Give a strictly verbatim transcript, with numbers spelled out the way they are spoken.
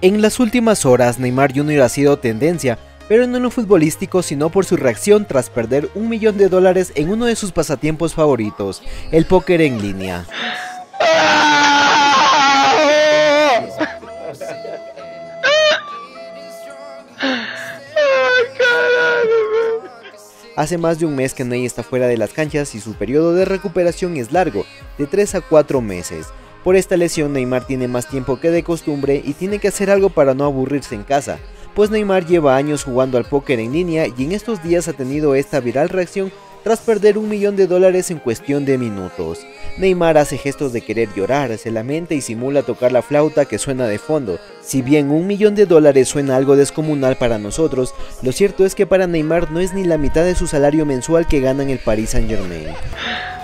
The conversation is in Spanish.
En las últimas horas, Neymar junior ha sido tendencia, pero no en lo futbolístico, sino por su reacción tras perder un millón de dólares en uno de sus pasatiempos favoritos, el póker en línea. Hace más de un mes que Ney está fuera de las canchas y su periodo de recuperación es largo, de tres a cuatro meses. Por esta lesión, Neymar tiene más tiempo que de costumbre y tiene que hacer algo para no aburrirse en casa, pues Neymar lleva años jugando al póker en línea y en estos días ha tenido esta viral reacción tras perder un millón de dólares en cuestión de minutos. Neymar hace gestos de querer llorar, se lamenta y simula tocar la flauta que suena de fondo. Si bien un millón de dólares suena algo descomunal para nosotros, lo cierto es que para Neymar no es ni la mitad de su salario mensual que gana en el Paris Saint-Germain.